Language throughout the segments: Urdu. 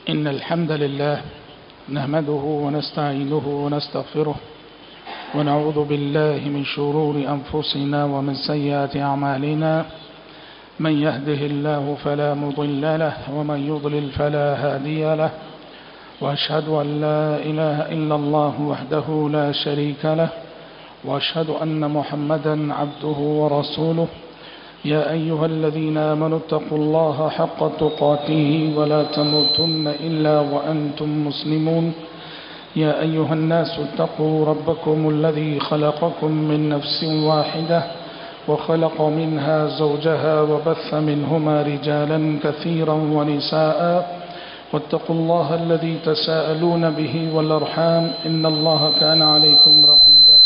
إن الحمد لله نحمده ونستعينه ونستغفره ونعوذ بالله من شرور أنفسنا ومن سيئات أعمالنا من يهده الله فلا مضل له ومن يضلل فلا هادي له وأشهد أن لا إله إلا الله وحده لا شريك له وأشهد أن محمدا عبده ورسوله يا أيها الذين آمنوا اتقوا الله حق تقاته ولا تموتن إلا وأنتم مسلمون يا أيها الناس اتقوا ربكم الذي خلقكم من نفس واحدة وخلق منها زوجها وبث منهما رجالا كثيرا ونساء واتقوا الله الذي تساءلون به والأرحام إن الله كان عليكم رقيبا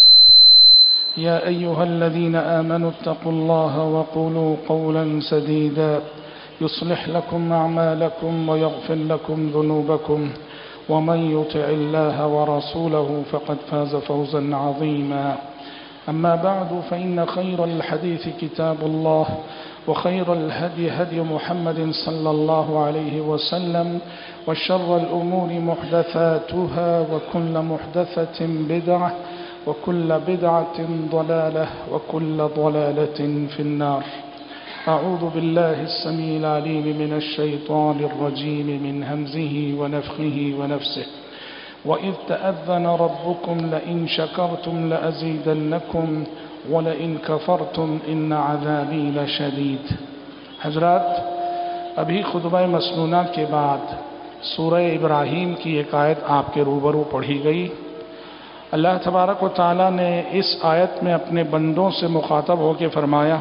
يا أيها الذين آمنوا اتقوا الله وقولوا قولا سديدا يصلح لكم أعمالكم ويغفر لكم ذنوبكم ومن يطع الله ورسوله فقد فاز فوزا عظيما أما بعد فإن خير الحديث كتاب الله وخير الهدي هدي محمد صلى الله عليه وسلم وشر الأمور محدثاتها وكل محدثة بدعة وكل بدعة ضلالة وكل ضلالة في النار أعوذ بالله السميع العليم من الشيطان الرجيم من همزه ونفخه ونفسه وإذ تأذن ربكم لئن شكرتم لأزيدنكم ولئن كفرتم إن عذابي لشديد. حضرات، ابھی خطبہ مسنونہ کے بعد سورہ ابراہیم کی ایک آیت آپ کے روبرو پڑھی گئی. اللہ تبارک و تعالیٰ نے اس آیت میں اپنے بندوں سے مخاطب ہو کے فرمایا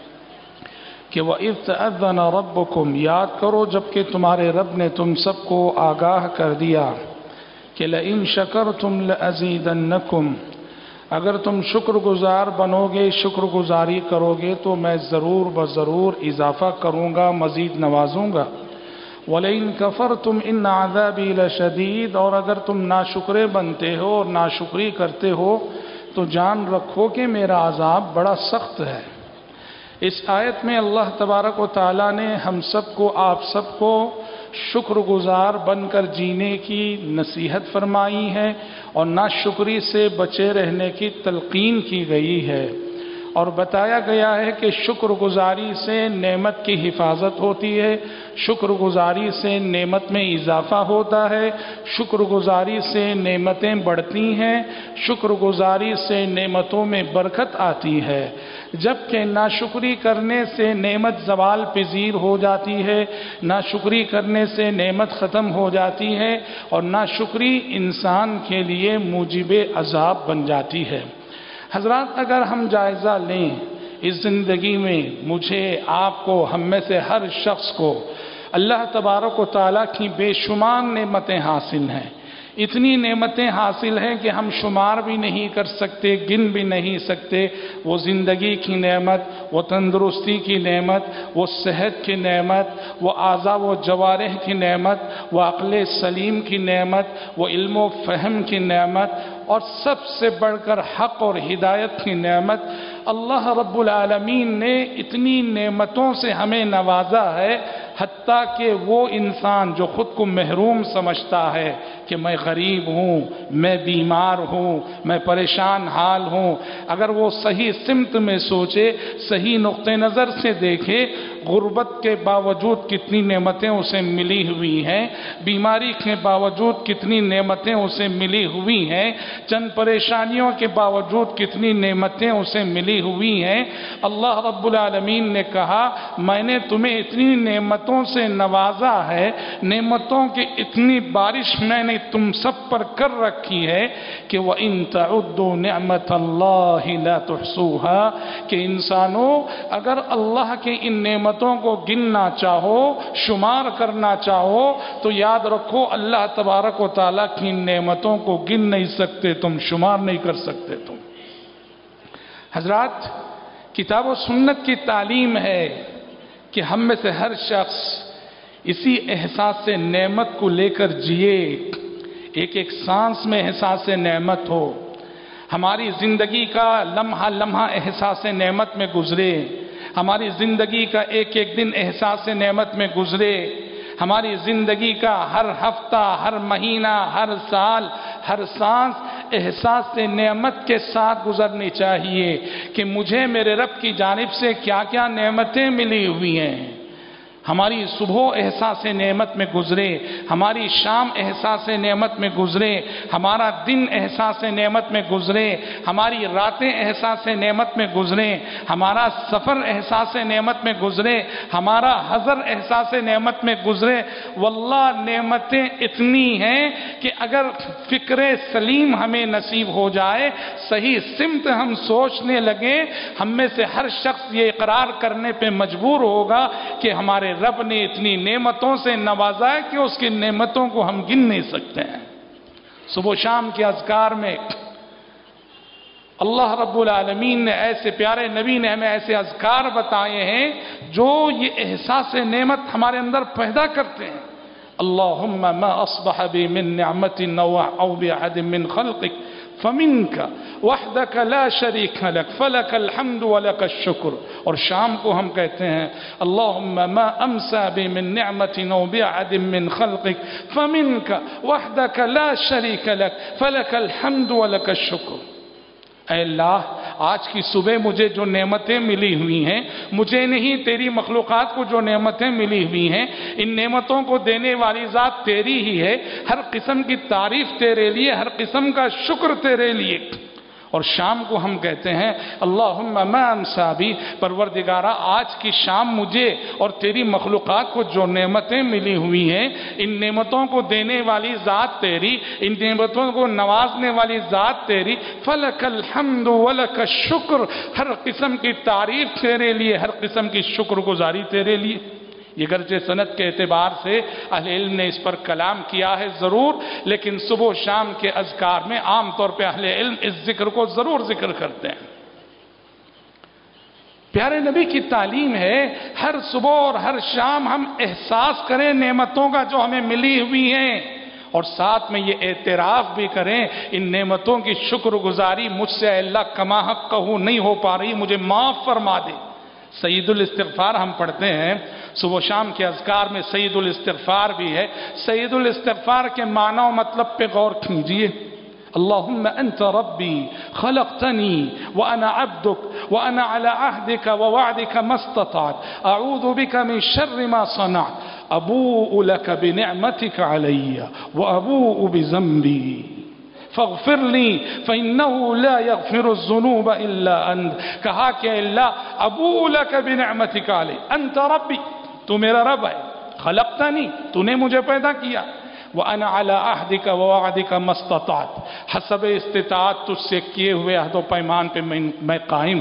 کہ وَإِذْ تَأَذَّنَ رَبُّكُمْ، یاد کرو جب کہ تمہارے رب نے تم سب کو آگاہ کر دیا کہ لَإِن شَكَرْتُمْ لَأَزِيدَنَّكُمْ، اگر تم شکر گزار بنو گے، شکر گزاری کرو گے تو میں ضرور بضرور اضافہ کروں گا، مزید نوازوں گا. وَلَئِن كَفَرْتُمْ إِنَّ عَذَابِي لَشَدِيدٌ، اور اگر تم ناشکرے بنتے ہو اور ناشکری کرتے ہو تو جان رکھو کہ میرا عذاب بڑا سخت ہے. اس آیت میں اللہ تبارک و تعالیٰ نے ہم سب کو، آپ سب کو شکر گزار بن کر جینے کی نصیحت فرمائی ہے اور ناشکری سے بچے رہنے کی تلقین کی گئی ہے، اور بتایا گیا ہے کہ شکر گزاری سے نعمت کی حفاظت ہوتی ہے، شکر گزاری سے نعمت میں اضافہ ہوتا ہے، شکر گزاری سے نعمتیں بڑھتی ہیں، شکر گزاری سے نعمتوں میں برکت آتی ہے، جبکہ ناشکری کرنے سے نعمت زوال پذیر ہو جاتی ہے، ناشکری کرنے سے نعمت ختم ہو جاتی ہے، اور ناشکری انسان کے لیے موجب عذاب بن جاتی ہے. حضرات، اگر ہم جائزہ لیں اس زندگی میں، مجھے، آپ کو، ہم میں سے ہر شخص کو اللہ تبارک و تعالیٰ کی بے شمار نعمتیں حاصل ہیں. اتنی نعمتیں حاصل ہیں کہ ہم شمار بھی نہیں کر سکتے، گن بھی نہیں سکتے. وہ زندگی کی نعمت، وہ تندرستی کی نعمت، وہ صحت کی نعمت، وہ اعضاء و جوارح کی نعمت، وہ عقل سلیم کی نعمت، وہ علم و فہم کی نعمت، اور سب سے بڑھ کر حق اور ہدایت کی نعمت. اللہ رب العالمین نے اتنی نعمتوں سے ہمیں نوازا ہے، حتیٰ کہ وہ انسان جو خود کو محروم سمجھتا ہے کہ میں غریب ہوں، میں بیمار ہوں، میں پریشان حال ہوں، اگر وہ صحیح سمت میں سوچے، صحیح نقطہ نظر سے دیکھے، غربت کے باوجود کتنی نعمتیں اسے ملی ہوئی ہیں، بیماری کے باوجود کتنی نعمتیں اسے ملی ہوئی ہیں، چند پریشانیوں کے باوجود کتنی نعمتیں اسے ملی ہوئی ہیں. اللہ رب العالمین نے کہا میں نے تمہیں اتنی نعمتوں سے نوازا ہے، نعمتوں کی اتنی بارش میں نے تم سب پر کر رکھی ہے کہ وَإِن تَعُدُّوا نِعْمَةَ اللَّهِ لَا تُحْصُوهَا، کہ انسانوں اگر اللہ کے ان نعمتوں کو گننا چاہو، شمار کرنا چاہو، تو یاد رکھو اللہ تبارک و تعالیٰ کی ان نعمتوں کو گن نہیں سکتے تم، شمار نہیں کر سکتے تم. حضرات، کتاب و سنت کی تعلیم ہے کہ ہم میں سے ہر شخص اسی احساس نعمت کو لے کر جیے، ایک ایک سانس میں احساس نعمت ہو، ہماری زندگی کا لمحہ لمحہ احساس نعمت میں گزرے، ہماری زندگی کا ایک ایک دن احساس نعمت میں گزرے. ہماری زندگی کا ہر ہفتہ، ہر مہینہ، ہر سال، ہر سانس احساس نعمت کے ساتھ گزرنی چاہیے کہ مجھے میرے رب کی جانب سے کیا کیا نعمتیں ملی ہوئی ہیں۔ ہماری صبح احساس نعمت میں گزرے، ہماری شام احساس نعمت میں گزرے، ہمارا دن احساس نعمت میں گزرے، ہماری راتیں احساس نعمت میں گزرے، ہمارا سفر احساس نعمت میں گزرے، ہمارا حضر احساس نعمت میں گزرے۔ واللہ نعمتیں اتنی ہیں کہ اگر فکر سلیم ہمیں نصیب ہو جائے، صحیح سمت ہم سوچنے لگیں، ہم میں سے ہر شخص یہ اقرار کرنے پہ مجبور ہوگا کہ ہمارے رب نے اتنی نعمتوں سے نوازا ہے کہ اس کی نعمتوں کو ہم گن نہیں سکتے ہیں۔ صبح و شام کے اذکار میں اللہ رب العالمین نے ایسے پیارے نبی نے ہمیں ایسے اذکار بتائے ہیں جو یہ احساس نعمت ہمارے اندر پیدا کرتے ہیں۔ اللہم ما اصبح بی من نعمت او بأحد من خلقک فمنک وحدک لا شریک لک فلک الحمد ولک الشکر۔ اور شام کو ہم کہتے ہیں اللہم ما امسا بی من نعمت او بأحد من خلقک فمنک وحدک لا شریک لک فلک الحمد ولک الشکر۔ اے اللہ، آج کی صبح مجھے جو نعمتیں ملی ہوئی ہیں، مجھے نہیں تیری مخلوقات کو جو نعمتیں ملی ہوئی ہیں، ان نعمتوں کو دینے والی ذات تیری ہی ہے۔ ہر قسم کی تعریف تیرے لیے، ہر قسم کا شکر تیرے لیے۔ اور شام کو ہم کہتے ہیں اللہم ما امسا بی، پروردگارہ آج کی شام مجھے اور تیری مخلوقات کو جو نعمتیں ملی ہوئی ہیں، ان نعمتوں کو دینے والی ذات تیری، ان نعمتوں کو نوازنے والی ذات تیری، فلک الحمد ولک الشکر، ہر قسم کی تعریف تیرے لیے، ہر قسم کی شکر گزاری تیرے لیے۔ یہ گرچہ سند کے اعتبار سے اہل علم نے اس پر کلام کیا ہے ضرور، لیکن صبح و شام کے اذکار میں عام طور پہ اہل علم اس ذکر کو ضرور ذکر کرتے ہیں۔ پیارے نبی کی تعلیم ہے ہر صبح اور ہر شام ہم احساس کریں نعمتوں کا جو ہمیں ملی ہوئی ہیں، اور ساتھ میں یہ اعتراف بھی کریں ان نعمتوں کی شکر گزاری مجھ سے اے اللہ کما حق نہیں ہو پا رہی، مجھے معاف فرما دے۔ سید الاستغفار ہم پڑھتے ہیں، صبح و شام کے اذکار میں سید الاستغفار بھی ہے۔ سید الاستغفار کے معنی و مطلب پہ غور کیجیے۔ اللہم انت ربی خلقتنی وانا عبدک وانا علی عہدک ووعدک ما استطعت اعوذ بک من شر ما صنعت ابوء لک بنعمتک علی وابوء بذنبی فاغفر لی فإنہ لا یغفر الذنوب الا انت۔ کہا کہ اللہ ابوء لک بنعمتک علی، انت ربی، تو میرا رب ہے، خلقتنی، تو نے مجھے پیدا کیا، وَأَنَا عَلَىٰ عَهْدِكَ وَوَعْدِكَ مَا اسْتَطَعْتُ، حسب استطاعت تجھ سے کیے ہوئے عہد و پیمان پہ میں قائم۔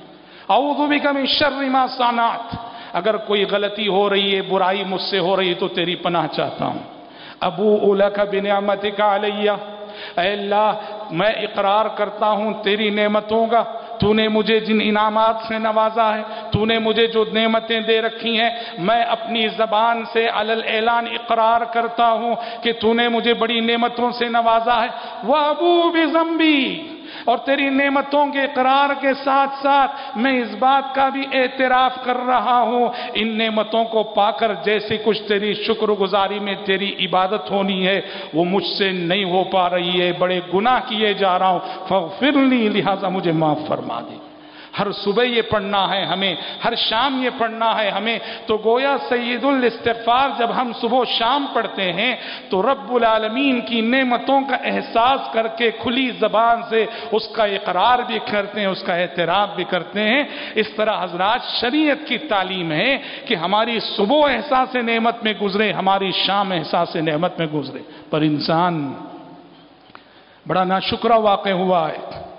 اعوذ بک من شر ما صنعت، اگر کوئی غلطی ہو رہی ہے، برائی مجھ سے ہو رہی ہے تو تیری پناہ چاہتا ہوں۔ ابوء لک بنعمتک علی، اے اللہ میں اقرار کرتا ہوں تیری نعمتوں کا، تو نے مجھے جن انعامات سے نوازا ہے، تو نے مجھے جو نعمتیں دے رکھی ہیں، میں اپنی زبان سے علی الاعلان اقرار کرتا ہوں کہ تو نے مجھے بڑی نعمتوں سے نوازا ہے۔ وَأَبُوءُ بِذَنبِي، اور تیری نعمتوں کے اقرار کے ساتھ ساتھ میں اس بات کا بھی اعتراف کر رہا ہوں ان نعمتوں کو پا کر جیسے کچھ تیری شکر گزاری میں تیری عبادت ہونی ہے وہ مجھ سے نہیں ہو پا رہی ہے، بڑے گناہ کیے جا رہا ہوں، فاغفر لی، لہذا مجھے معاف فرما دے۔ ہر صبح یہ پڑھنا ہے ہمیں، ہر شام یہ پڑھنا ہے ہمیں۔ تو گویا سید الاستغفار جب ہم صبح و شام پڑھتے ہیں تو رب العالمین کی نعمتوں کا احساس کر کے کھلی زبان سے اس کا اقرار بھی کرتے ہیں، اس کا اعتراف بھی کرتے ہیں۔ اس طرح حضرات شریعت کی تعلیم ہے کہ ہماری صبح احساس نعمت میں گزرے، ہماری شام احساس نعمت میں گزرے، پر انسان بڑا ناشکرہ واقع ہوا ہے۔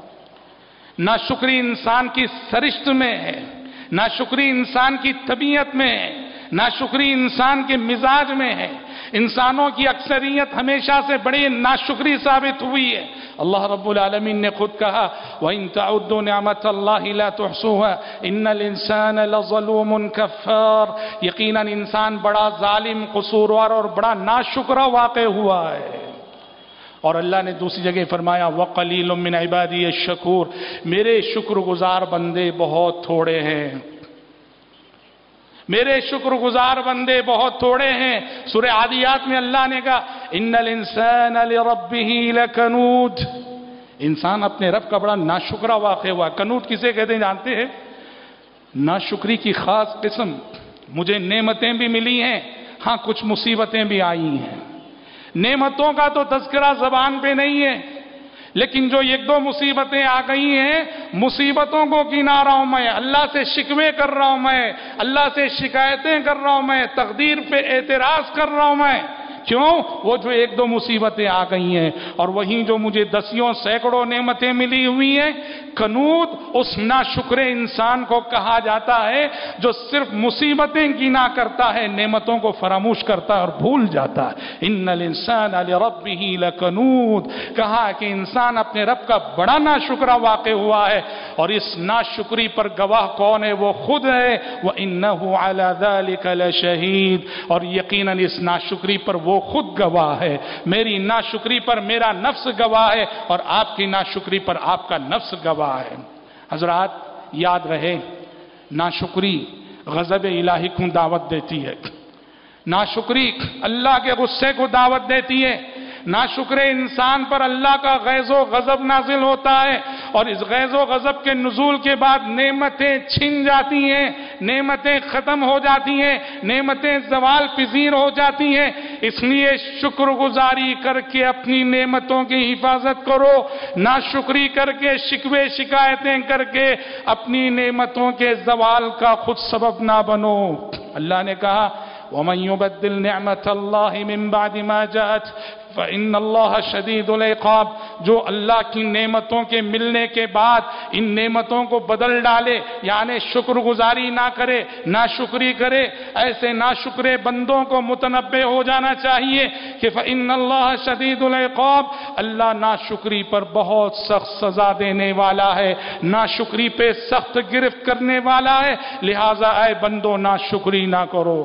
ناشکری انسان کی سرشت میں ہے، ناشکری انسان کی طبیعت میں ہے، ناشکری انسان کے مزاج میں ہے۔ انسانوں کی اکثریت ہمیشہ سے بڑی ناشکری ثابت ہوئی ہے۔ اللہ رب العالمین نے خود کہا وَإِن تَعُدُّوا نِعْمَةَ اللَّهِ لَا تُحْصُوهَا إِنَّ الْإِنسَانَ لَظَلُومٌ كَفَّارٌ، یقیناً انسان بڑا ظالم، قصوروار اور بڑا ناشکرہ واقع ہوا ہے۔ اور اللہ نے دوسری جگہ فرمایا وَقَلِيلٌ مِّنْ عِبَادِيَ الشَّكُورُ، میرے شکر گزار بندے بہت تھوڑے ہیں۔ میرے شکر گزار بندے بہت تھوڑے ہیں۔ سورہ عادیات میں اللہ نے کہا ان الانسان لربہ لکنود، انسان اپنے رب کا بڑا ناشکرا واقع ہوا۔ کنود کسے کہتے ہیں جانتے ہیں؟ ناشکری کی خاص قسم۔ مجھے نعمتیں بھی ملی ہیں، ہاں کچھ مصیبتیں بھی آئی ہیں۔ نعمتوں کا تو تذکرہ زبان پہ نہیں ہے، لیکن جو ایک دو مصیبتیں آ گئی ہیں، مصیبتوں کو گنا رہا ہوں میں، اللہ سے شکوے کر رہا ہوں میں، اللہ سے شکایتیں کر رہا ہوں میں، تقدیر پہ اعتراض کر رہا ہوں میں۔ کیوں؟ وہ جو ایک دو مصیبتیں آ گئی ہیں، اور وہیں جو مجھے دسیوں سینکڑوں نعمتیں ملی ہوئی ہیں۔ کنود اس ناشکر انسان کو کہا جاتا ہے جو صرف مصیبتیں گنا کرتا ہے، نعمتوں کو فراموش کرتا ہے اور بھول جاتا ہے۔ ان الانسان لربہ لکنود، کہا کہ انسان اپنے رب کا بڑا ناشکرا واقع ہوا ہے، اور اس ناشکری پر گواہ کون ہے؟ وہ خود ہے۔ وَإِنَّهُ عَلَى ذَلِكَ لَشَهِيدٌ، اور یقیناً اس ناشکری پر وہ خود گواہ ہے۔ میری ناشکری پر میرا نفس گواہ ہے، اور آپ کی ناشکری پر آپ کا نفس گواہ ہے۔ حضرات یاد رہے، ناشکری غضب الہی کو دعوت دیتی ہے، ناشکری اللہ کے غصے کو دعوت دیتی ہے، ناشکر انسان پر اللہ کا غیظ و غضب نازل ہوتا ہے، اور اس غیظ و غضب کے نزول کے بعد نعمتیں چھن جاتی ہیں، نعمتیں ختم ہو جاتی ہیں، نعمتیں زوال پذیر ہو جاتی ہیں۔ اس لیے شکر گزاری کر کے اپنی نعمتوں کی حفاظت کرو، ناشکری کر کے شکوے شکایتیں کر کے اپنی نعمتوں کے زوال کا خود سبب نہ بنو۔ اللہ نے کہا وَمَن يُبَدِّلْ نِعْمَةَ اللَّهِ مِن بَعْدِ مَا جَاءَتْ فَإِنَّ اللَّهَ شَدِيدُ الْعِقَابِ، جو اللہ کی نعمتوں کے ملنے کے بعد ان نعمتوں کو بدل ڈالے، یعنی شکر گزاری نہ کرے، ناشکری کرے، ایسے ناشکرے بندوں کو متنبہ ہو جانا چاہیے کہ فَإِنَّ اللَّهَ شَدِيدُ الْعِقَابِ، اللہ ناشکری پر بہت سخت سزا دینے والا ہے، ناشکری پہ سخت گرفت کرنے والا ہے، لہٰذا اے بندو ناشکری نہ کرو۔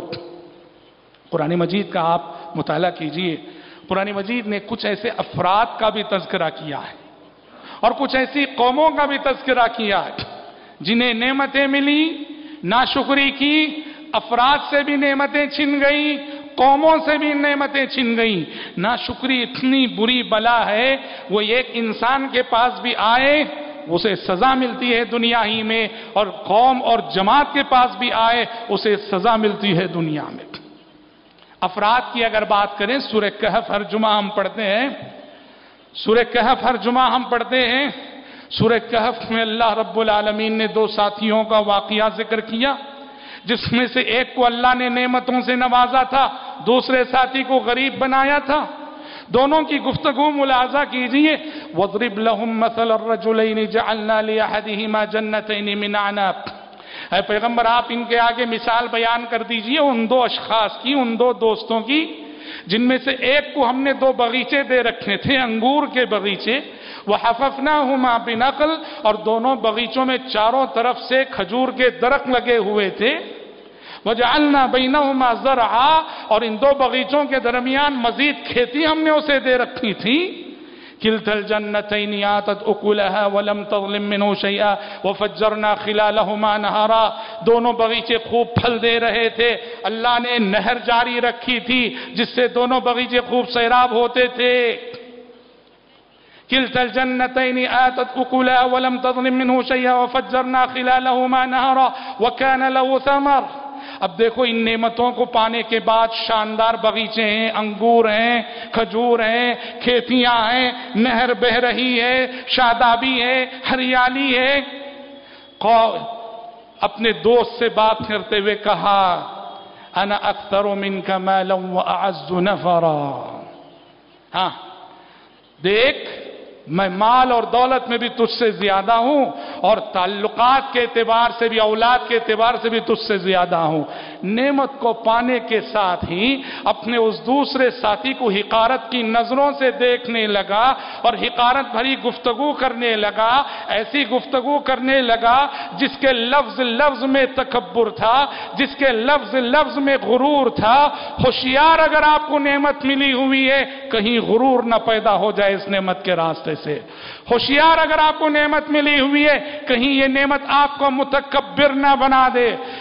قرآن مجید کا آپ مطالعہ کیجئے، قرآن مجید نے کچھ ایسے افراد کا بھی تذکرہ کیا ہے، اور کچھ ایسی قوموں کا بھی تذکرہ کیا ہے جنہیں نعمتیں ملی، ناشکری کی، افراد سے بھی نعمتیں چھن گئی، قوموں سے بھی نعمتیں چھن گئی۔ ناشکری اتنی بری بلا ہے، وہ ایک انسان کے پاس بھی آئے اسے سزا ملتی ہے دنیا ہی میں، اور قوم اور جماعت کے پاس بھی آئے اسے سزا ملتی ہے دنیا میں۔ افراد کی اگر بات کریں، سورہ کہف ہر جمعہ ہم پڑھتے ہیں، سورہ کہف ہر جمعہ ہم پڑھتے ہیں۔ سورہ کہف میں اللہ رب العالمین نے دو ساتھیوں کا واقعہ ذکر کیا، جس میں سے ایک کو اللہ نے نعمتوں سے نوازا تھا، دوسرے ساتھی کو غریب بنایا تھا۔ دونوں کی گفتگو ملاحظہ کیجئے۔ وَاضْرِبْ لَهُمْ مَثَلَ الرَّجُلَيْنِ جَعَلْنَا لِأَحَدِهِمَا جَنَّتَيْنِ مِنْ أَعْنَابٍ، اے پیغمبر آپ ان کے آگے مثال بیان کر دیجئے ان دو اشخاص کی، ان دو دوستوں کی، جن میں سے ایک کو ہم نے دو بغیچے دے رکھے تھے، انگور کے بغیچے، وَحَفَفْنَاهُمَا بِنَخْلٍ، اور دونوں بغیچوں میں چاروں طرف سے کھجور کے درخت لگے ہوئے تھے، وَجَعَلْنَا بَيْنَهُمَا زَرْعًا، اور ان دو بغیچوں کے درمیان مزید کھیتی ہم نے اسے دے رکھی تھی۔ كلتا الجنتين آتت أكلها ولم تظلم منه شيئا وفجرنا خلالهما نهرا، دونوں بغیچے خوب پھل دے رہے تھے، اللہ نے نہر جاری رکھی تھی جس سے دونوں بغیچے خوب سیراب ہوتے تھے۔ كلتا الجنتين آتت أكلها ولم تظلم منه شيئا وفجرنا خلالهما نهرا وكان له ثمر۔ اب دیکھو ان نعمتوں کو پانے کے بعد شاندار بغیچے ہیں، انگور ہیں، کھجور ہیں، کھیتیاں ہیں، نہر بہ رہی ہے، شادابی ہے، ہریالی ہے۔ اپنے دوست سے بات کرتے ہوئے کہا انا اکثر منک مالا واعز نفرا، ہاں دیکھ میں مال اور دولت میں بھی تجھ سے زیادہ ہوں، اور تعلقات کے اعتبار سے بھی، اولاد کے اعتبار سے بھی تجھ سے زیادہ ہوں۔ نعمت کو پانے کے ساتھ ہی اپنے اس دوسرے ساتھی کو حقارت کی نظروں سے دیکھنے لگا، اور حقارت بھری گفتگو کرنے لگا، ایسی گفتگو کرنے لگا جس کے لفظ لفظ میں تکبر تھا، جس کے لفظ لفظ میں غرور تھا۔ ہوشیار اگر آپ کو نعمت ملی ہوئی ہے کہیں غرور نہ پیدا ہو جائے اس نعمت کے راستے سے، ہوشیار اگر آپ کو نعمت ملی ہوئی ہے کہیں یہ نعمت آپ کو متکبر نہ بنا دے،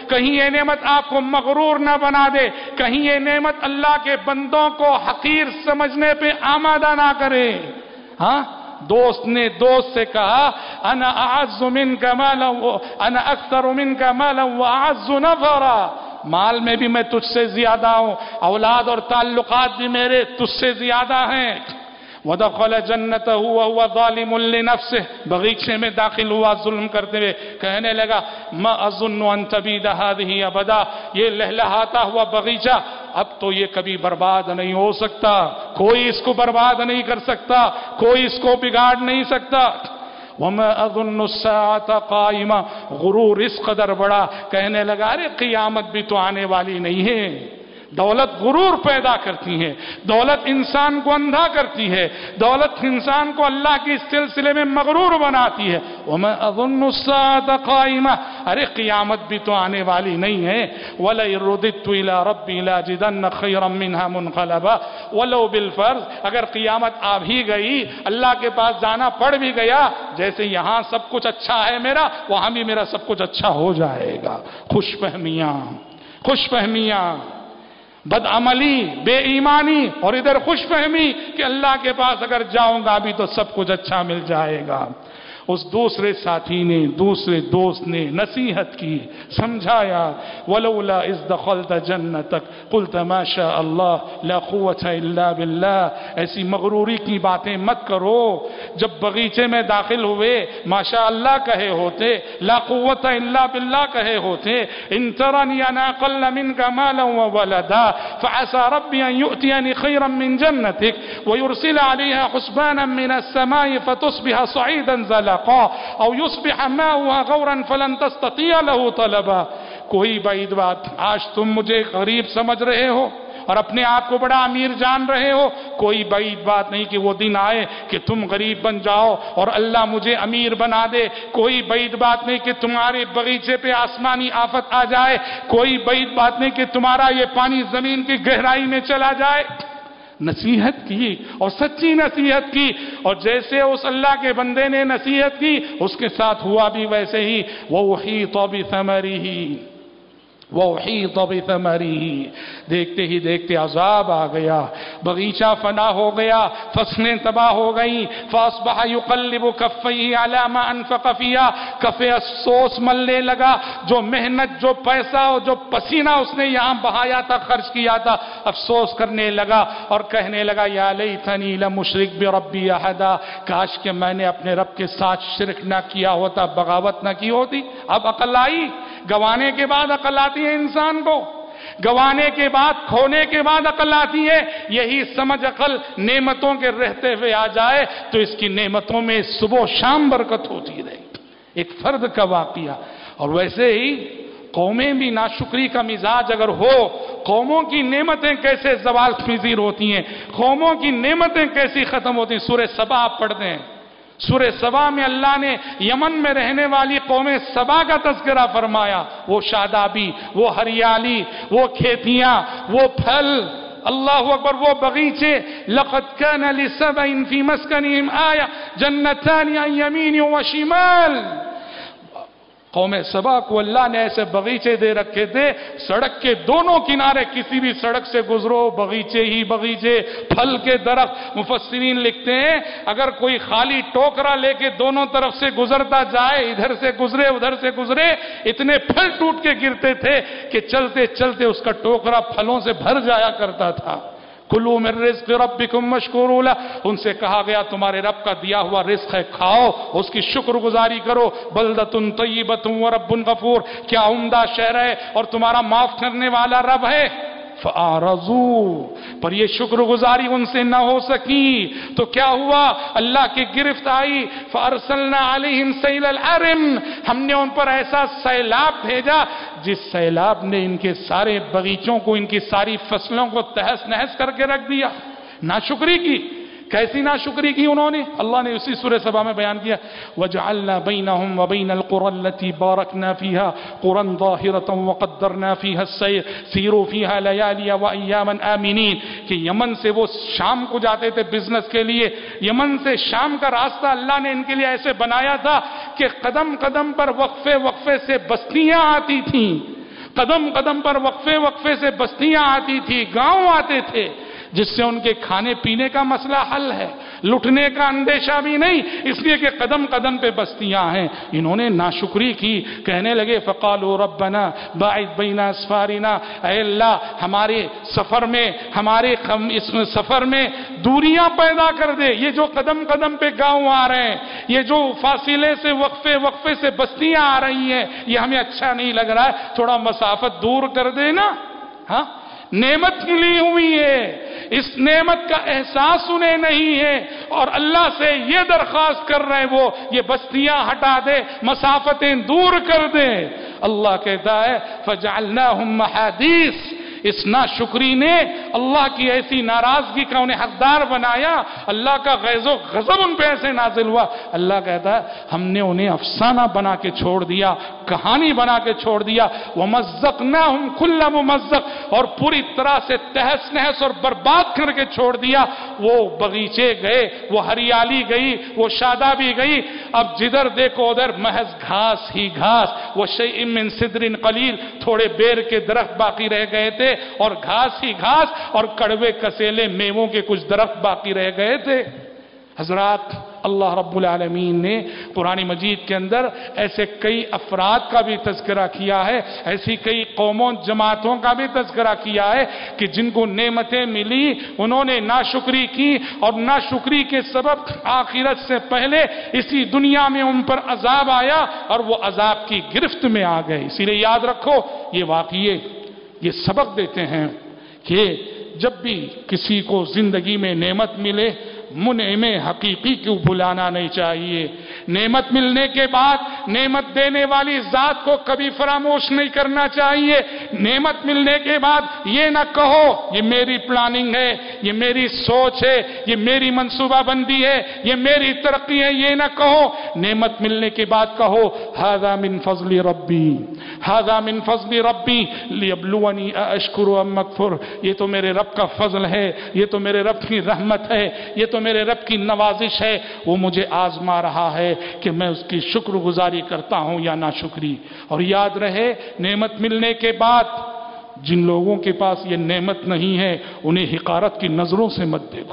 کہیں یہ نعمت آپ کو مغرور نہ بنا دے، کہیں یہ نعمت اللہ کے بندوں کو حقیر سمجھنے پہ آمادہ نہ کرے۔ ہاں، دوست نے دوست سے کہا انا اعز منک مالا انا اکثر منک مالا واعز نفرا، مال میں بھی میں تجھ سے زیادہ ہوں، اولاد اور تعلقات بھی میرے تجھ سے زیادہ ہیں۔ وَدَخَلَ جَنَّتَهُ وَهُوَ ظَالِمٌ لِنَفْسِهِ، بغیچے میں داخل ہوا ظلم کرتے ہوئے، کہنے لگا مَا أَظُنُّ أَن تَبِيدَ هَذِهِ أَبَدًا، یہ لہلہاتا ہوا بغیچہ اب تو یہ کبھی برباد نہیں ہو سکتا، کوئی اس کو برباد نہیں کر سکتا، کوئی اس کو بگاڑ نہیں سکتا۔ وَمَا أَظُنُّ السَّاعَةَ قَائِمَةً، غرور اس قدر بڑا، کہنے لگا ارے قیامت بھی تو آنے والی نہیں ہے۔ دولت غرور پیدا کرتی ہے، دولت انسان کو اندھا کرتی ہے، دولت انسان کو اللہ کے اس سلسلے میں مغرور بناتی ہے۔ وَمَا أَظُنُّ السَّاعَةَ قَائِمَةً، ارے قیامت بھی تو آنے والی نہیں ہے۔ وَلَئِن رُدِدتُّ إِلَىٰ رَبِّي لَأَجِدَنَّ خَيْرًا مِّنْهَا مُنقَلَبًا، وَلَوْ بِالْفَرْض، اگر قیامت آ بھی گئی، اللہ کے پاس جانا پڑ بھی گیا، جیسے یہاں سب کچھ اچھا ہے میرا، وہاں بھی میرا سب کچھ اچھا ہو جائے گا۔ خوش فہمیاں، بدعملی، بے ایمانی، اور ادھر خوش فہمی کہ اللہ کے پاس اگر جاؤں گا بھی تو سب کچھ اچھا مل جائے گا۔ اس دوسرے ساتھی نے، دوسرے دوست نے نصیحت کی، سمجھایا وَلَوْلَا إِذْ دَخَلْتَ جَنَّتَكَ قُلْتَ مَا شَاءَ اللَّهُ لَا قُوَّةَ إِلَّا بِاللَّهِ، ایسی مغروری کی باتیں مت کرو، جب بغیچے میں داخل ہوئے ماشاء اللہ کہے ہوتے، لا قوت الا باللہ کہے ہوتے، ان ترنی انا اقل منك مالا وولدا فعسى ربي ان يؤتيني خيرا من جنتك ويرسل عليها حسبانا من السماء فتصبح صعيدا زلقا او يصبح ماؤها غورا فلن تستطيع له طلبا۔ کوئی بعید بات، آج تم مجھے غریب سمجھ رہے ہو اور اپنے آپ کو بڑا امیر جان رہے ہو، کوئی بعید بات نہیں کہ وہ دن آئے کہ تم غریب بن جاؤ اور اللہ مجھے امیر بنا دے، کوئی بعید بات نہیں کہ تمہارے بغیچے پہ آسمانی آفت آ جائے، کوئی بعید بات نہیں کہ تمہارا یہ پانی زمین کی گہرائی میں چلا جائے۔ نصیحت کی اور سچی نصیحت کی، اور جیسے اس اللہ کے بندے نے نصیحت کی اس کے ساتھ ہوا بھی ویسے ہی۔ وَأُحِيطَ بِثَمَرِهِ وَأُحِيطَ بِثَمَرِهِ، دیکھتے ہی دیکھتے عذاب آ گیا، بغیچہ فنا ہو گیا، فصلیں تباہ ہو گئیں۔ فَأَصْبَحَ يُقَلِّبُ كَفَّيْهِ عَلَى مَا أَنفَقَ فِيهَا، کفِ افسوس ملنے لگا، جو محنت، جو پیسہ اور جو پسینہ اس نے یہاں بہایا تھا، خرچ کیا تھا، افسوس کرنے لگا اور کہنے لگا یا لیتنی لم اشرک بربی احدا، کاش کہ میں نے اپنے رب کے ساتھ شرک نہ کیا ہوتا، بغاوت نہ کی ہوتی۔ اب عقل آئی، گوانے کے بعد عقل آتی ہے انسان کو، گوانے کے بعد، کھونے کے بعد عقل آتی ہے۔ یہی سمجھ عقل نعمتوں کے رہتے ہوئے آ جائے تو اس کی نعمتوں میں صبح و شام برکت ہوتی رہے۔ ایک فرد کا واقعہ۔ اور ویسے ہی قومیں بھی ناشکری کا مزاج اگر ہو، قوموں کی نعمتیں کیسے زوال پذیر ہوتی ہیں، قوموں کی نعمتیں کیسی ختم ہوتی ہیں۔ سورہ سبا آپ پڑھتے ہیں، سورہ سبا میں اللہ نے یمن میں رہنے والی قوم سبا کا تذکرہ فرمایا، وہ شادابی، وہ ہریالی، وہ کھیتیاں، وہ پھل، اللہ اکبر، وہ بغیچے۔ لقد كان لسبأ في مسكنهم آية جنتان عن يمين وشمال، قوم سبا کو اللہ نے ایسے بغیچے دے رکھے تھے، سڑک کے دونوں کنارے کسی بھی سڑک سے گزرو بغیچے ہی بغیچے، پھل کے درخت۔ مفسرین لکھتے ہیں اگر کوئی خالی ٹوکرا لے کے دونوں طرف سے گزرتا جائے، ادھر سے گزرے ادھر سے گزرے، اتنے پھل ٹوٹ کے گرتے تھے کہ چلتے چلتے اس کا ٹوکرا پھلوں سے بھر جایا کرتا تھا۔ کلوا من رزق ربکم واشکروا لہ، ان سے کہا گیا تمہارے رب کا دیا ہوا رزق ہے، کھاؤ، اس کی شکر گزاری کرو۔ بلدۃ طیبۃ ورب غفور، کیا عمدہ شہر ہے اور تمہارا معاف کرنے والا رب ہے۔ فَأَعْرَضُوا، پر یہ شکر گزاری ان سے نہ ہو سکی تو کیا ہوا؟ اللہ کی گرفت آئی۔ فَأَرْسَلْنَا عَلَيْهِمْ سَيْلَ الْعَرِمِ، ہم نے ان پر ایسا سیلاب بھیجا جس سیلاب نے ان کے سارے بغیچوں کو، ان کی ساری فصلوں کو تہس نہس کر کے رکھ دیا۔ ناشکری کی، کیسی ناشکری کی انہوں نے؟ اللہ نے اسی سورہ سبا میں بیان کیا وَجَعَلْنَا بَيْنَهُمْ وَبَيْنَ الْقُرَى الَّتِي بَارَكْنَا فِيهَا قُرًى ظَاهِرَةً وَقَدَّرْنَا فِيهَا السَّيْرَ سِيرُوا فِيهَا لَيَالِيَ وَأَيَّامًا آمِنِينَ، کہ یمن سے وہ شام کو جاتے تھے بزنس کے لیے، یمن سے شام کا راستہ اللہ نے ان کے لیے ایسے بنایا تھا کہ قدم قدم پر وقفے وقفے سے بستیاں آتی تھیں، قدم قدم پر وقفے وقفے سے بستیاں آتی تھی، گاؤں آتے تھے، جس سے ان کے کھانے پینے کا مسئلہ حل ہے، لٹنے کا اندیشہ بھی نہیں، اس لیے کہ قدم قدم پہ بستیاں ہیں۔ انہوں نے ناشکری کی، کہنے لگے فقالوا ربنا باعد بین اسفارنا، اے اللہ ہمارے سفر میں، ہمارے اس سفر میں دوریاں پیدا کر دے۔ یہ جو قدم قدم پہ گاؤں آ رہے ہیں، یہ جو فاصلے سے وقفے وقفے سے بستیاں آ رہی ہیں، یہ ہمیں اچھا نہیں لگ رہا ہے، تھوڑا مسافت دور کر دے نا۔ ہاں نعمت ملی ہوئی ہے، اس نعمت کا احساس انہیں نہیں ہے، اور اللہ سے یہ درخواست کر رہے ہیں وہ یہ بستیاں ہٹا دے، مسافتیں دور کر دے۔ اللہ کہتا ہے فَجَعَلْنَاهُمْ مَحَادِيث، اس ناشکری نے اللہ کی ایسی ناراضگی کا انہیں حقدار بنایا، اللہ کا غیظ و غضب ان پہ ایسے نازل ہوا۔ اللہ کہتا ہے ہم نے انہیں افسانہ بنا کے چھوڑ دیا، کہانی بنا کے چھوڑ دیا۔ وَمَزَّقْنَاهُمْ كُلَّ مُمَزَّقٍ، اور پوری طرح سے تہس نہس اور برباد کر کے چھوڑ دیا۔ وہ بغیچے گئے، وہ ہریالی گئی، وہ شادابی گئی، اب جدھر دیکھو ادھر محض گھاس ہی گھاس۔ وَشَيْءٍ مِّن سِدْرٍ قَلِيلٍ، تھوڑے بیر کے درخت باقی رہ گئے تھے، اور گھاس ہی گھاس، اور کڑوے کسیلے میووں کے کچھ درخت باقی رہ گئے تھے۔ حضرات اللہ رب العالمین نے قرآن مجید کے اندر ایسے کئی افراد کا بھی تذکرہ کیا ہے، ایسی کئی قوموں جماعتوں کا بھی تذکرہ کیا ہے کہ جن کو نعمتیں ملی انہوں نے ناشکری کی، اور ناشکری کے سبب آخرت سے پہلے اسی دنیا میں ان پر عذاب آیا اور وہ عذاب کی گرفت میں آ گئے۔ اسی لیے یاد رکھو یہ واقعے یہ سبق دیتے ہیں کہ جب بھی کسی کو زندگی میں نعمت ملے منعم حقیقی کو بلانا نہیں چاہیے۔ نعمت ملنے کے بعد نعمت دینے والی ذات کو کبھی فراموش نہیں کرنا چاہیے۔ نعمت ملنے کے بعد یہ نہ کہو یہ میری پلاننگ ہے، یہ میری سوچ ہے، یہ میری منصوبہ بندی ہے، یہ میری ترقی ہے، یہ نہ کہو۔ نعمت ملنے کے بعد کہو ھذا من فضل ربی، ھذا من فضل ربی لیبلونی اشکر ام اکفر، یہ تو میرے رب کا فضل ہے، یہ تو میرے رب کی رحمت ہے، یہ تو میرے رب کی نوازش ہے، وہ مجھے آزما رہا ہے کہ میں اس کی شکر گزاری کرتا ہوں یا ناشکری۔ اور یاد رہے نعمت ملنے کے بعد جن لوگوں کے پاس یہ نعمت نہیں ہے انہیں حقارت کی نظروں سے مت دیکھو۔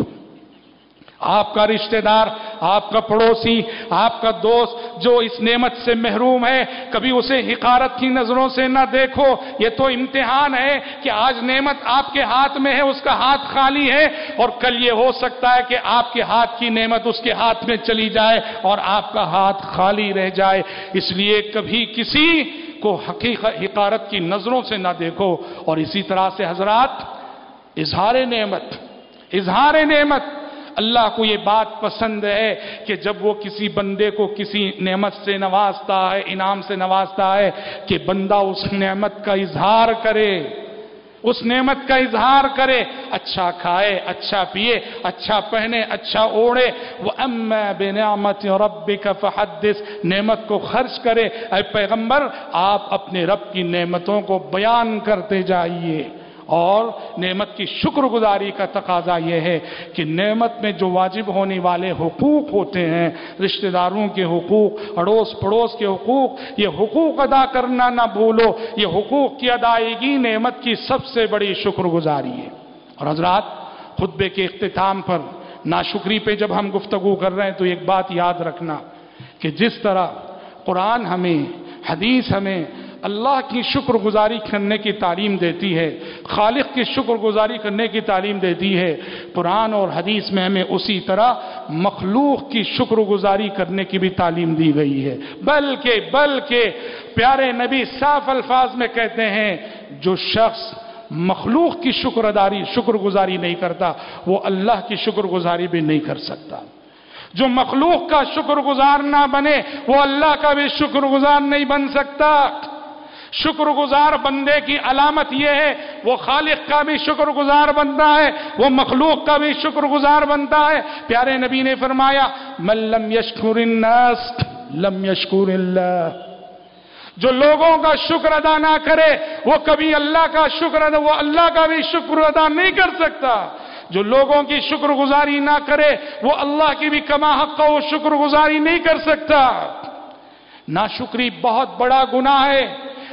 آپ کا رشتہ دار، آپ کا پڑوسی، آپ کا دوست جو اس نعمت سے محروم ہے کبھی اسے حقارت کی نظروں سے نہ دیکھو۔ یہ تو امتحان ہے کہ آج نعمت آپ کے ہاتھ میں ہے، اس کا ہاتھ خالی ہے، اور کل یہ ہو سکتا ہے کہ آپ کے ہاتھ کی نعمت اس کے ہاتھ میں چلی جائے اور آپ کا ہاتھ خالی رہ جائے۔ اس لیے کبھی کسی کو حقارت کی نظروں سے نہ دیکھو۔ اور اسی طرح سے حضرات اظہار نعمت اللہ کو یہ بات پسند ہے کہ جب وہ کسی بندے کو کسی نعمت سے نوازتا ہے، انعام سے نوازتا ہے، کہ بندہ اس نعمت کا اظہار کرے، اس نعمت کا اظہار کرے، اچھا کھائے، اچھا پیے، اچھا پہنے، اچھا اوڑھے۔ وَأَمَّا بِنِعْمَةِ رَبِّكَ فَحَدِّثْ، نعمت کو خرچ کرے۔ اے پیغمبر آپ اپنے رب کی نعمتوں کو بیان کرتے جائیے۔ اور نعمت کی شکر گزاری کا تقاضا یہ ہے کہ نعمت میں جو واجب ہونے والے حقوق ہوتے ہیں، رشتہ داروں کے حقوق، اڑوس پڑوس کے حقوق، یہ حقوق ادا کرنا نہ بھولو۔ یہ حقوق کی ادائیگی نعمت کی سب سے بڑی شکر گزاری ہے۔ اور حضرات خطبے کے اختتام پر ناشکری پہ جب ہم گفتگو کر رہے ہیں تو ایک بات یاد رکھنا کہ جس طرح قرآن ہمیں، حدیث ہمیں اللہ کی شکر گزاری کرنے کی تعلیم دیتی ہے، خالق کی شکر گزاری کرنے کی تعلیم دیتی ہے، قرآن اور حدیث میں ہمیں اسی طرح مخلوق کی شکر گزاری کرنے کی بھی تعلیم دی گئی ہے۔ بلکہ پیارے نبی صاف الفاظ میں کہتے ہیں جو شخص مخلوق کی شکر گزاری نہیں کرتا وہ اللہ کی شکر گزاری بھی نہیں کر سکتا۔ جو مخلوق کا شکر گزار نہ بنے وہ اللہ کا بھی شکر گزار نہیں بن سکتا۔ شکر گزار بندے کی علامت یہ ہے وہ خالق کا بھی شکر گزار بنتا ہے، وہ مخلوق کا بھی شکر گزار بنتا ہے۔ پیارے نبی نے فرمایا من لم یشکر الناس لم یشکر اللہ، جو لوگوں کا شکر ادا نہ کرے وہ کبھی اللہ کا شکر ادا، وہ اللہ کا بھی شکر ادا نہیں کر سکتا۔ جو لوگوں کی شکر گزاری نہ کرے وہ اللہ کی بھی کما حق وہ شکر گزاری نہیں کر سکتا۔ ناشکری بہت بڑا گناہ ہے،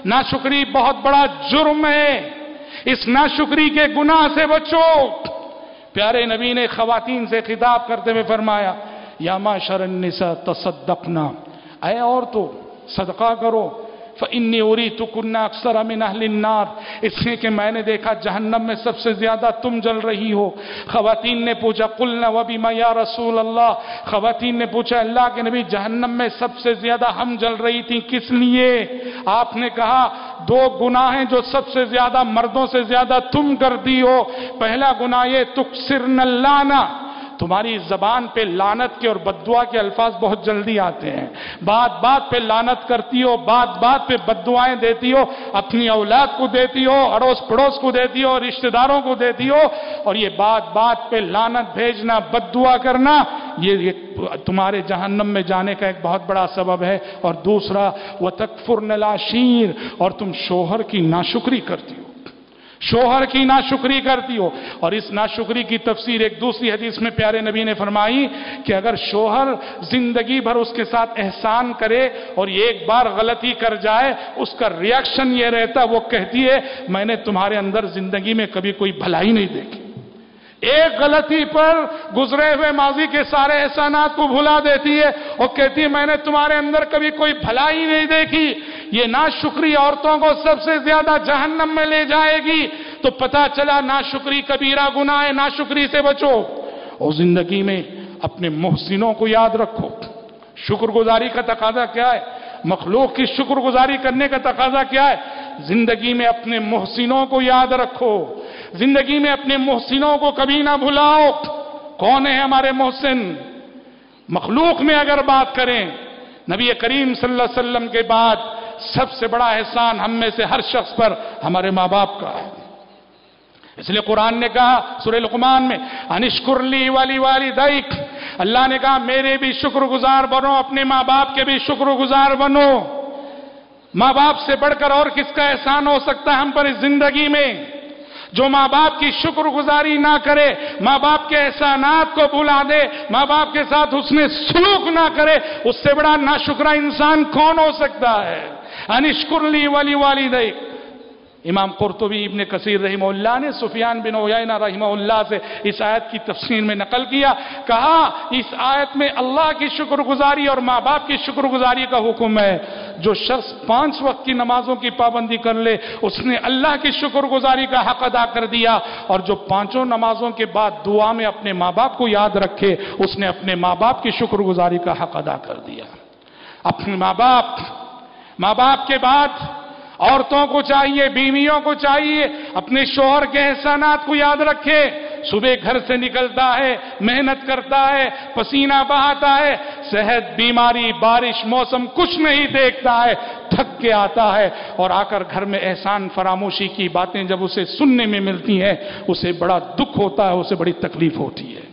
नाशुक्री बहुत बड़ा जुर्म है, इस नाशुक्री के गुनाह से बचो। प्यारे नबी ने खवातीन से खिताब करते हुए फरमाया, या माशरन निसा तसद्दक़ना, ऐ औरतों सदका करो, फ़इन्नी उरीतुकुन्ना अक्सर मिन अहलिन नार, इसलिए कि मैंने देखा जहन्नम में सबसे ज्यादा तुम जल रही हो। खवातीन ने पूछा, कुलना व बिमा या रसूल अल्लाह, खवातीन ने पूछा अल्लाह के नबी जहन्नम में सबसे ज्यादा हम जल रही थी किस लिए? आपने कहा दो गुनाह हैं जो सबसे ज्यादा मर्दों से ज्यादा तुम करती हो। पहला गुनाह ये तुक्सिरन लाना, तुम्हारी जबान पे लानत के और बद्दुआ के अल्फाज बहुत जल्दी आते हैं। बात बात पे लानत करती हो, बात बात पे बद्दुआएं देती हो, अपनी औलाद को देती हो, अड़ोस पड़ोस को देती हो, रिश्तेदारों को देती हो, और ये बात बात पे लानत भेजना, बद्दुआ करना, ये तुम्हारे जहन्नम में जाने का एक बहुत बड़ा सबब है। और दूसरा व तकफुरन लाशीर, और तुम शोहर की नाशुक्री करती हो, शोहर की नाशुक्री करती हो। और इस नाशुक्री की तफसीर एक दूसरी हदीस में प्यारे नबी ने फरमाई कि अगर शोहर जिंदगी भर उसके साथ एहसान करे और एक बार गलती कर जाए, उसका रिएक्शन ये रहता, वो कहती है मैंने तुम्हारे अंदर जिंदगी में कभी कोई भलाई नहीं देखी। एक गलती पर गुजरे हुए माजी के सारे एहसानात को भुला देती है और कहती है मैंने तुम्हारे अंदर कभी कोई भलाई नहीं देखी। ये नाशुक्री औरतों को सबसे ज्यादा जहन्नम में ले जाएगी। तो पता चला नाशुक्री कबीरा गुनाह है, नाशुक्री से बचो। और जिंदगी में अपने मुहसिनों को याद रखो। शुक्रगुजारी का तकाजा क्या है? मखलूक की शुक्रगुजारी करने का तकाजा क्या है? जिंदगी में अपने मुहसिनों को याद रखो, जिंदगी में अपने मुहसिनों को कभी ना भुलाओ। कौन है हमारे मुहसिन? मखलूक में अगर बात करें, नबी करीम सल्लल्लाहु अलैहि वसल्लम के बाद सबसे बड़ा एहसान हम में से हर शख्स पर हमारे माँ बाप का है। इसलिए कुरान ने कहा सूरह लुक़मान में, अनिश्कुरली वाली वालिदैक, अल्लाह ने कहा मेरे भी शुक्रगुजार बनो, अपने माँ बाप के भी शुक्रगुजार बनो। माँ बाप से बढ़कर और किसका एहसान हो सकता है हम पर इस जिंदगी में? जो माँ बाप की शुक्रगुजारी ना करे, माँ बाप के एहसानात को भुला दे, माँ बाप के साथ उसने सुलूक ना करे, उससे बड़ा नाशुक्रा इंसान कौन हो सकता है? अनिश्कुरली वाली वालिदैक। इमाम कुर्तुबी इब्न कसीर रहिमहुल्लाह ने सुफियान बिन उयैना रहिमहुल्लाह से इस आयत की तफसीर में नकल किया। कहा इस आयत में अल्लाह की शुक्रगुजारी और माँ बाप की शुक्रगुजारी का हुक्म है। जो शख्स 5 वक्त की नमाजों की पाबंदी कर ले, उसने अल्लाह की शुक्रगुजारी का हक अदा कर दिया। और जो 5 नमाजों के बाद दुआ में अपने माँ बाप को याद रखे, उसने अपने माँ बाप की शुक्रगुजारी का हक अदा कर दिया। अपने माँ बाप के बाद औरतों को चाहिए, बीवियों को चाहिए अपने शोहर के एहसानात को याद रखे। सुबह घर से निकलता है, मेहनत करता है, पसीना बहाता है, सेहत, बीमारी, बारिश, मौसम कुछ नहीं देखता है, थक के आता है और आकर घर में एहसान फरामोशी की बातें जब उसे सुनने में मिलती हैं, उसे बड़ा दुख होता है, उसे बड़ी तकलीफ होती है।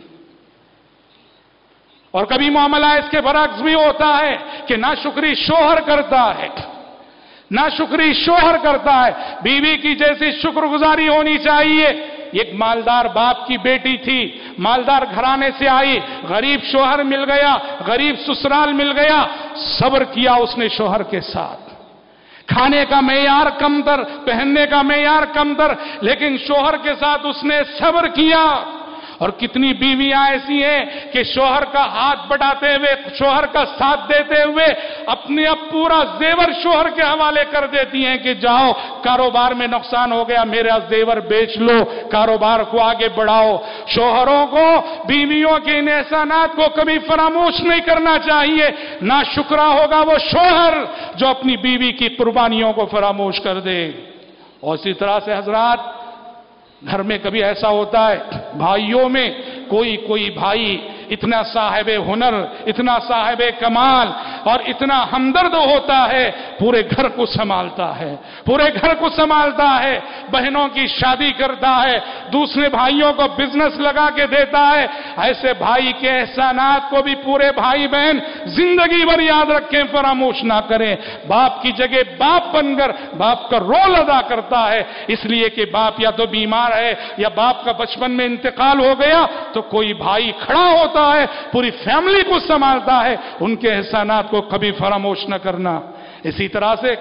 और कभी मामला इसके बरअक्स भी होता है कि नाशुक्री शोहर करता है, नाशुक्री शोहर करता है। बीवी की जैसी शुक्रगुजारी होनी चाहिए। एक मालदार बाप की बेटी थी, मालदार घराने से आई, गरीब शोहर मिल गया, गरीब ससुराल मिल गया, सब्र किया उसने शोहर के साथ। खाने का मेयार कमतर, पहनने का मेयार कमतर, लेकिन शोहर के साथ उसने सब्र किया। और कितनी बीवियां ऐसी हैं कि शोहर का हाथ बढ़ाते हुए, शोहर का साथ देते हुए अपने अब पूरा जेवर शोहर के हवाले कर देती हैं कि जाओ कारोबार में नुकसान हो गया, मेरा जेवर बेच लो, कारोबार को आगे बढ़ाओ। शोहरों को बीवियों के इन एहसानात को कभी फरामोश नहीं करना चाहिए। ना शुक्रा होगा वो शोहर जो अपनी बीवी की कुर्बानियों को फरामोश कर दे। और इसी तरह से हजरात, घर में कभी ऐसा होता है भाइयों में कोई भाई इतना साहिबे हुनर, इतना साहिबे कमाल और इतना हमदर्द होता है, पूरे घर को संभालता है, पूरे घर को संभालता है, बहनों की शादी करता है, दूसरे भाइयों को बिजनेस लगा के देता है। ऐसे भाई के एहसानात को भी पूरे भाई बहन जिंदगी भर याद रखें, फरामोश ना करें। बाप की जगह बाप बनकर बाप का रोल अदा करता है, इसलिए कि बाप या तो बीमार है या बाप का बचपन में इंतकाल हो गया, तो कोई भाई खड़ा होता है, पूरी फैमिली को संभालता है। उनके एहसानात को कभी फरामोश न करना। इसी तरह से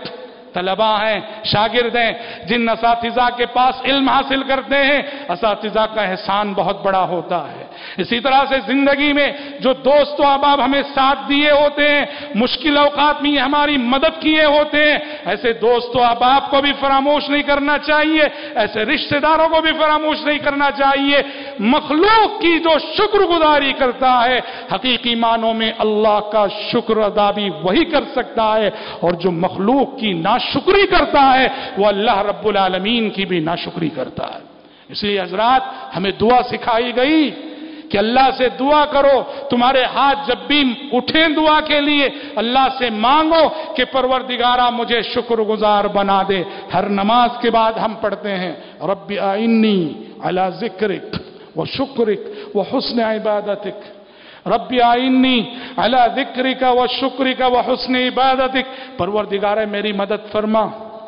طلباء ہیں، شاگرد ہیں، جن اساتذہ کے پاس علم حاصل کرتے ہیں، اساتذہ کا احسان بہت بڑا ہوتا ہے۔ اسی طرح سے زندگی میں جو دوست و احباب ہمیں ساتھ دیے ہوتے ہیں، مشکل اوقات میں ہماری مدد کیے ہوتے ہیں، ایسے دوست و احباب کو بھی فراموش نہیں کرنا چاہیے، ایسے رشتہ داروں کو بھی فراموش نہیں کرنا چاہیے۔ مخلوق کی جو شکر گزاری کرتا ہے، حقیقی معنوں میں اللہ کا شکر ادا بھی وہی کر سکتا ہے، اور جو مخلوق کی ناشکری کرتا ہے وہ اللہ رب العالمین کی بھی ناشکری کرتا ہے۔ اس لیے حضرات ہمیں دعا سکھائی گئی کہ اللہ سے دعا کرو، تمہارے ہاتھ جب بھی اٹھیں دعا کے لیے اللہ سے مانگو کہ پروردگارہ مجھے شکر گزار بنا دے۔ ہر نماز کے بعد ہم پڑھتے ہیں رب اعنی علی ذکرک و شکرک و حسن عبادتک، رب اعنی علی ذکرک و شکرک و حسن عبادتک، پروردگارہ میری مدد فرما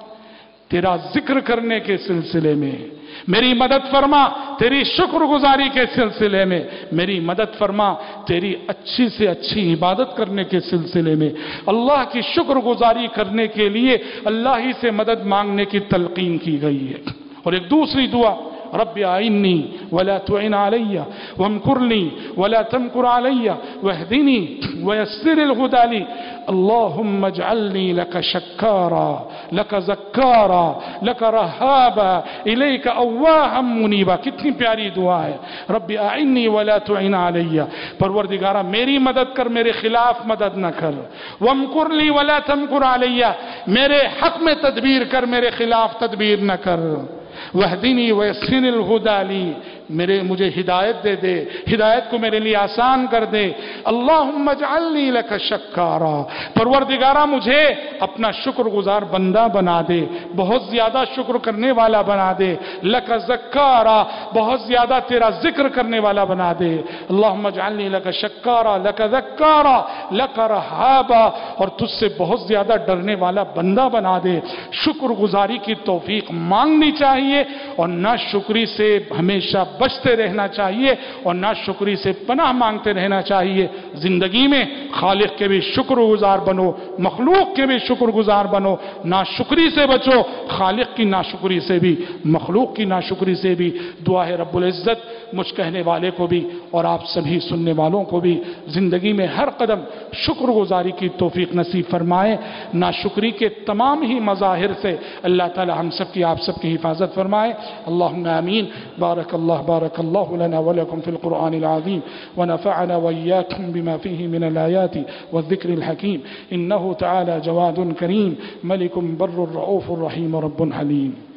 تیرا ذکر کرنے کے سلسلے میں، میری مدد فرما تیری شکر گزاری کے سلسلے میں، میری مدد فرما تیری اچھی سے اچھی عبادت کرنے کے سلسلے میں۔ اللہ کی شکر گزاری کرنے کے لیے اللہ ہی سے مدد مانگنے کی تلقین کی گئی ہے۔ اور ایک دوسری دعا رب اعنی ولا تعن علی وامکر لی ولا تمکر علی واہدنی ویسر الہدی لی اللہم اجعلنی لک شکارا لک ذکارا لک رہابا الیک اواہا منیبا۔ کتنی پیاری دعا ہے، رب اعنی ولا تعن علی، پروردگارہ میری مدد کر، میرے خلاف مدد نہ کر، وامکر لی ولا تمکر علی، میرے حق میں تدبیر کر، میرے خلاف تدبیر نہ کر، وَاهْدِنِي وَيَسِّرْ الْهُدَىٰ لِي، مجھے ہدایت دے دے، ہدایت کو میرے لیے آسان کر دے۔ اللہم اجعلنی لک شکارا، پروردگارہ مجھے اپنا شکر گزار بندہ بنا دے، بہت زیادہ شکر کرنے والا بنا دے، لک ذکارا، بہت زیادہ تیرا ذکر کرنے والا بنا دے۔ اللہم اجعلنی لک شکارا لک ذکارا لک رہابا، اور تجھ سے بہت زیادہ ڈرنے والا بندہ بنا دے۔ شکر گزاری کی توفیق مانگنی چاہیے، اور ناشکری سے ہمیشہ بچتے رہنا چاہیے، اور ناشکری سے پناہ مانگتے رہنا چاہیے۔ زندگی میں خالق کے بھی شکر گزار بنو، مخلوق کے بھی شکر گزار بنو، ناشکری سے بچو، خالق کی ناشکری سے بھی، مخلوق کی ناشکری سے بھی۔ دعا ہے رب العزت مجھ کہنے والے کو بھی اور آپ سبھی سننے والوں کو بھی زندگی میں ہر قدم شکر گزاری کی توفیق نصیب فرمائے۔ ناشکری کے تمام ہی مظاہر سے اللہ تعالی ہم سب کی، آپ سب کی حفاظت فرمائے۔ اللہم آمین۔ بارک اللہ لنا ولکم فی القرآن العظیم ونفعنا وإیاکم بما فیہ من الآیات والذکر الحکیم، انہ تعالی جواد کریم ملک بر رؤوف رحیم رب حلیم۔